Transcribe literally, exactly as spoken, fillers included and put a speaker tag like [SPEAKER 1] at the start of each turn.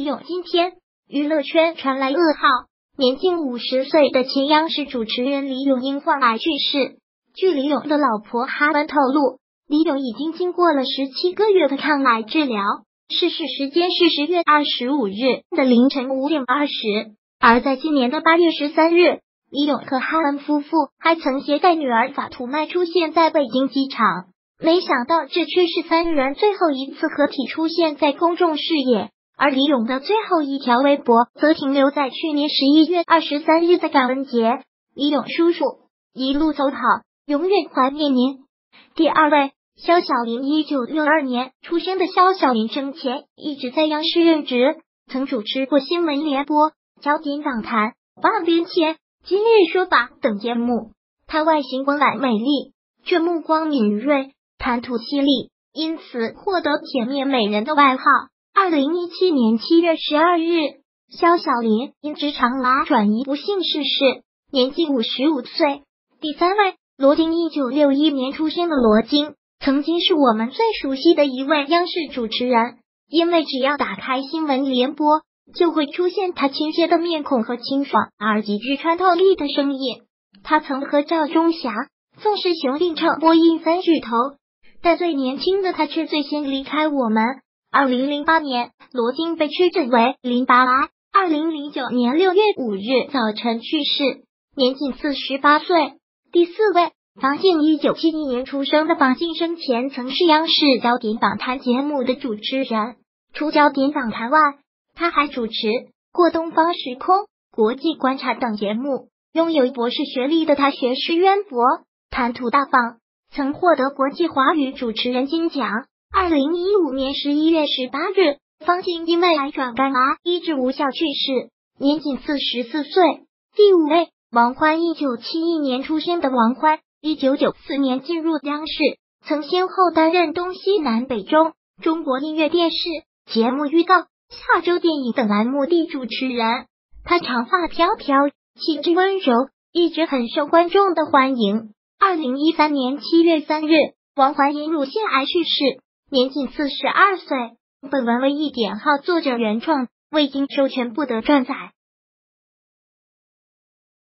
[SPEAKER 1] 咏今天，娱乐圈传来噩耗，年近五十岁的前央视主持人李咏因患癌去世。据李咏的老婆哈文透露，李咏已经经过了十七个月的抗癌治疗，逝世时间是十月二十五日的凌晨五点二十。而在今年的八月十三日，李咏和哈文夫妇还曾携带女儿法图麦出现在北京机场。没想到这却是三人最后一次合体出现在公众视野，而李咏的最后一条微博则停留在去年十一月二十三日的感恩节。李咏叔叔一路走好，永远怀念您。第二位，肖小林，一九六二年出生的肖小林生前一直在央视任职，曾主持过新闻联播、焦点访谈、万变签、今日说法等节目。他外形温婉美丽，却目光敏锐，谈吐犀利，因此获得甜面美人的外号。二零一七年七月十二日，肖小林因直肠癌转移不幸逝世，年仅五十五岁。第三位，罗京，一九六一年出生的罗京，曾经是我们最熟悉的一位央视主持人，因为只要打开新闻联播，就会出现他亲切的面孔和清爽而极具穿透力的声音。他曾和赵忠祥、宋世雄并称播音三巨头，但最年轻的他却最先离开我们。二零零八年，罗京被确诊为淋巴癌，二零零九年六月五日早晨去世，年仅四十八岁。第四位，方静，一九七一年出生的方静生前曾是央视焦点访谈节目的主持人，除焦点访谈外，他还主持过东方时空、国际观察等节目。拥有博士学历的他学识渊博，谈吐大方，曾获得国际华语主持人金奖。二零一五年十一月十八日，方静因为癌转肝癌医治无效去世，年仅四十四岁。第五位，王欢，一九七一年出生的王欢，一九九四年进入央视，曾先后担任东西南北中、中国音乐电视、节目预告、下周电影等栏目的主持人。他长发飘飘，气质温柔，一直很受观众的欢迎。二零一三年七月三日，王欢因乳腺癌去世，年仅四十二岁。本文为一点号作者原创，未经授权不得转载。